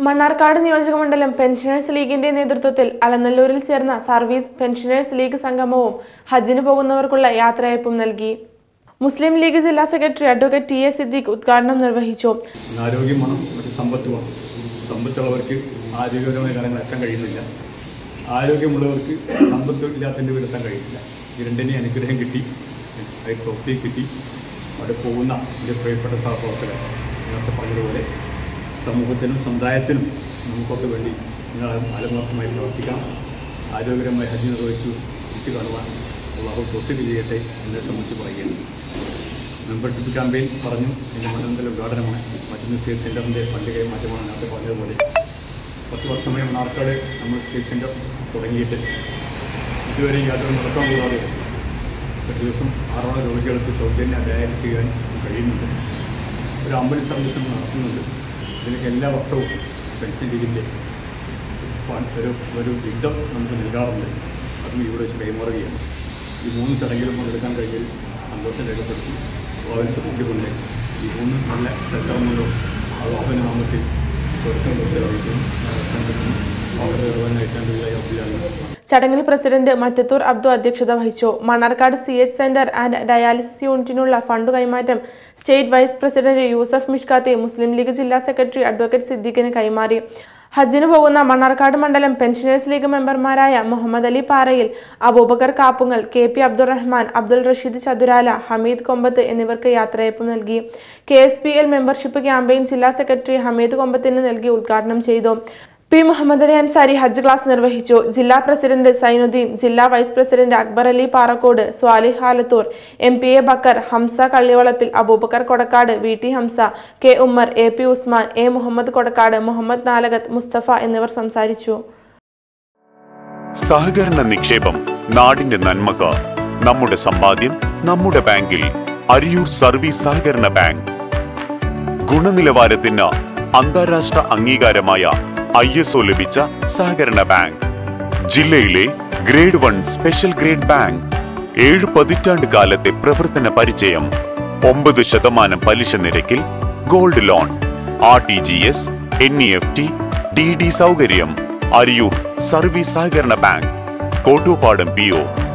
മണ്ണാർക്കാട് നിയോജകമണ്ഡലം പെൻഷനേഴ്സ് ലീഗിന്റെ നേതൃത്വത്തിൽ അലനല്ലൂരിൽ ചേർന്ന സർവീസ് പെൻഷനേഴ്സ് ലീഗ് സംഗമവും ഹജ്ജിന് പോകുന്നവർക്കുള്ള യാത്രയയപ്പും നൽകി. മുസ്ലിം ലീഗ് ജില്ലാ secretary advocate T A Siddique ഉദ്ഘാടനം നിർവഹിച്ചു. ആരോഗ്യമാണ് മറ്റു സമ്പത്തുമാണ്. സമ്പത്തുള്ളവർക്ക് ആരോഗ്യപരമായ കാര്യങ്ങൾ എത്താൻ കഴിയുന്നില്ല. ആരോഗ്യമുള്ളവർക്ക് സമ്പത്ത് ഇല്ലാത്തതിൻ്റെ പേര് എത്താൻ കഴിയുന്നില്ല. ഈ രണ്ടിനെ അനുഗ്രഹം കിട്ടി, അതിൽ തോഫീക്ക് കിട്ടി. അവിടെ പോകുന്ന എൻ്റെ പ്രിയപ്പെട്ട സഹപ്രവർത്തകർ നേരത്തെ പറഞ്ഞതുപോലെ സമൂഹത്തിനും സമുദായത്തിനും നമുക്കൊക്കെ വേണ്ടി നിങ്ങൾ ആത്മാർത്ഥമായി പ്രവർത്തിക്കാം. ആരോഗ്യകരമായി ഹജ്ജ് നിർവഹിച്ചു തിരിച്ചു കാണുവാൻ അള്ളാഹു തോഫീക്ക് ചെയ്യട്ടെ എന്നെ സംബന്ധിച്ച് പറയുകയാണ്. മെമ്പർഷിപ്പ് ക്യാമ്പയിൻ പറഞ്ഞു. എൻ്റെ മണ്ഡലത്തിലെ ഉദ്ഘാടനമാണ്. മറ്റൊന്ന് സ്റ്റേറ്റ് സെൻറ്ററിൻ്റെ പള്ളികൈ മാറ്റമാണ്. നേരത്തെ പറഞ്ഞതുപോലെ 10 വർഷമായി മണ്ണാർക്കാട് നമ്മൾ സ്റ്റേറ്റ് സെൻറ്റർ തുടങ്ങിയിട്ട് ഇതുവരെ യാത്ര നടക്കാൻ കൂടാതെ ഒരു ദിവസം 6 രോഗികൾക്ക് സൗജന്യ ഡയാലിസിസ് ചെയ്യാൻ കഴിയുന്നുണ്ട്. ഒരു ആംബുലൻസ് സർവീസ് നടത്തുന്നുണ്ട്. ഇതിനൊക്കെ എല്ലാ വർഷവും പെൻഷൻ ലീഗിൻ്റെ ഒരു വിഹിതം നമുക്ക് നൽകാറുണ്ട്. അതും ഇവിടെ വെച്ച് കൈമാറുകയാണ്. ഈ 3 ചടങ്ങിലും പങ്കെടുക്കാൻ കഴിഞ്ഞാൽ സന്തോഷം രേഖപ്പെടുത്തി അവൻ ശ്രദ്ധിച്ചുകൊണ്ട് ഈ 3 നല്ല സ്ഥലത്താകുന്നതോ അതുപോലെ നമുക്ക് ചടങ്ങിൽ പ്രസിഡന്റ് മറ്റത്തൂർ അബ്ദു അധ്യക്ഷത വഹിച്ചു. Mannarkkad CH centre and dialysis യൂണിറ്റിനുള്ള ഫണ്ട് കൈമാറ്റം state vice president Yusuf Mishkathi Muslim League ജില്ലാ സെക്രട്ടറി അഡ്വക്കേറ്റ് സിദ്ദീഖിന് കൈമാറി. ഹജ്ജിന് പോകുന്ന മണ്ണാർക്കാട് മണ്ഡലം പെൻഷനേഴ്സ് ലീഗ് മെമ്പർമാരായ മുഹമ്മദ് അലി പാറയിൽ, അബൂബക്കർ കാപ്പുങ്ങൽ, KP അബ്ദുറഹ്മാൻ, അബ്ദുൽ റഷീദ് ചതുരാല, ഹമീദ് കൊമ്പത്ത് എന്നിവർക്ക് യാത്രയയപ്പ് നൽകി. KSPL മെമ്പർഷിപ്പ് ക്യാമ്പയിൻ ജില്ലാ സെക്രട്ടറി ഹമീദ് കൊമ്പത്തിന് നൽകി ഉദ്ഘാടനം ചെയ്തു. P മുഹമ്മദ് അലി അൻസാരി ഹജ്ജ് ക്ലാസ് നിർവഹിച്ചു. ജില്ലാ പ്രസിഡന്റ് സൈനുദ്ദീൻ, ജില്ലാ vice president Akbar Ali Parakkode, Salih Halathur, MPA Bakkar, Hamza Kallivalappil, Abubakar Kodakkad, VT Hamza, K Ummer, AP Usman, A Muhammad Kodakkad, Muhammad Nalakath, Mustafa എന്നിവർ സംസാരിച്ചു. സഹകരണ നിക്ഷേപം നാടിന്റെ നന്മക്ക്. നമ്മുടെ സമ്പാദ്യം നമ്മുടെ ബാങ്കിൽ. അരിയൂർ സർവീസ് സഹകരണ ബാങ്ക്. ഗുണനിലവാരത്തിന് അന്താരാഷ്ട്ര അംഗീകാരമായ ISO ലഭിച്ച സഹകരണ ബാങ്ക്. ജില്ലയിലെ ഗ്രേഡ് 1 സ്പെഷ്യൽ ഗ്രേഡ് ബാങ്ക്. 7 പതിറ്റാണ്ട് കാലത്തെ പ്രവർത്തന പരിചയം. 9% പലിശ നിരക്കിൽ gold loan, RTGS, NEFT, DD സൗകര്യം. അരിയൂർ സർവീസ് സഹകരണ ബാങ്ക്, കോട്ടൂപ്പാടം PO.